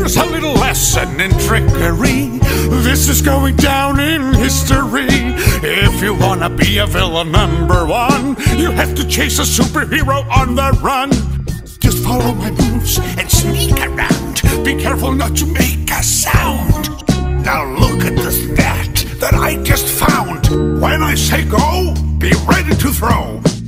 Here's a little lesson in trickery. This is going down in history. If you wanna be a villain #1, you have to chase a superhero on the run. Just follow my moves and sneak around. Be careful not to make a sound. Now look at this net that I just found. When I say go, be ready to throw.